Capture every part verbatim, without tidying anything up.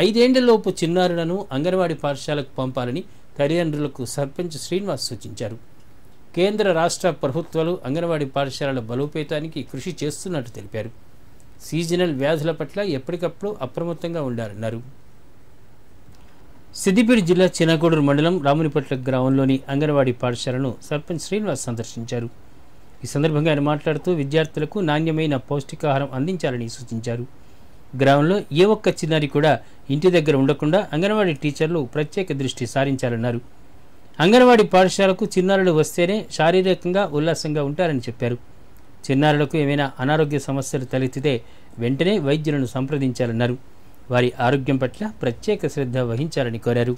ఐదేండ్లలోపు చిన్నారులను అంగన్వాడీ పాఠశాలకు పంపాలని తల్లిదండ్రులకు సర్పంచ్ శ్రీనివాస్ సూచించారు. కేంద్ర రాష్ట్ర ప్రభుత్వాలు అంగన్వాడీ పాఠశాలల బలోపేతానికి కృషి చేస్తున్నట్టు తెలిపారు. సీజనల్ వ్యాధుల పట్ల ఎప్పటికప్పుడు అప్రమత్తంగా ఉండాలన్నారు. సిద్దిపేట జిల్లా చినగూడూరు మండలం రామునిపట్ల గ్రామంలోని అంగన్వాడీ పాఠశాలను సర్పంచ్ శ్రీనివాస్ సందర్శించారు. ఈ సందర్భంగా ఆయన మాట్లాడుతూ విద్యార్థులకు నాణ్యమైన పౌష్టికాహారం అందించాలని సూచించారు. గ్రామంలో ఏ ఒక్క చిన్నారి కూడా ఇంటి దగ్గర ఉండకుండా అంగన్వాడీ టీచర్లు ప్రత్యేక దృష్టి సారించాలన్నారు. అంగన్వాడీ పాఠశాలకు చిన్నారులు వస్తేనే శారీరకంగా ఉల్లాసంగా ఉంటారని చెప్పారు. చిన్నారులకు ఏమైనా అనారోగ్య సమస్యలు తలెత్తితే వెంటనే వైద్యులను సంప్రదించాలన్నారు. వారి ఆరోగ్యం పట్ల ప్రత్యేక శ్రద్ధ వహించాలని కోరారు.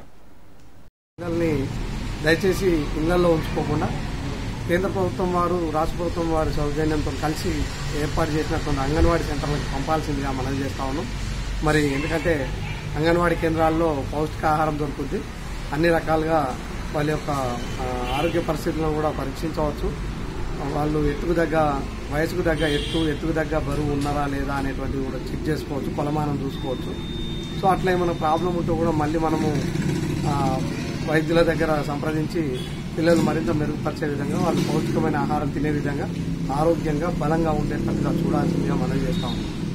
దయచేసి ఇళ్లలో ఉంచుకోకుండా కేంద్ర ప్రభుత్వం వారు రాష్ట్ర ప్రభుత్వం వారి సౌజన్యంతో కలిసి ఏర్పాటు చేసినటువంటి అంగన్వాడీ సెంటర్లకు పంపాల్సిందిగా మనం చేస్తా ఉన్నాం. మరి ఎందుకంటే అంగన్వాడీ కేంద్రాల్లో పౌష్టికాహారం దొరుకుతుంది. అన్ని రకాలుగా వాళ్ళ యొక్క ఆరోగ్య పరిస్థితులను కూడా పరీక్షించవచ్చు. వాళ్ళు ఎత్తుకు దగ్గ వయసుకు దగ్గ ఎత్తు ఎత్తుకు దగ్గ బరువు ఉన్నారా లేదా అనేటువంటివి కూడా చెక్ చేసుకోవచ్చు, కొలమానం చూసుకోవచ్చు. సో అట్లా ఏమైనా ప్రాబ్లం ఉంటే కూడా మళ్ళీ మనము వైద్యుల దగ్గర సంప్రదించి పిల్లలు మరింత మెరుగుపరిచే విధంగా వాళ్ళు పౌష్టికమైన ఆహారం తినే విధంగా ఆరోగ్యంగా బలంగా ఉండేటట్టుగా చూడాల్సిందిగా మనం చేస్తాము.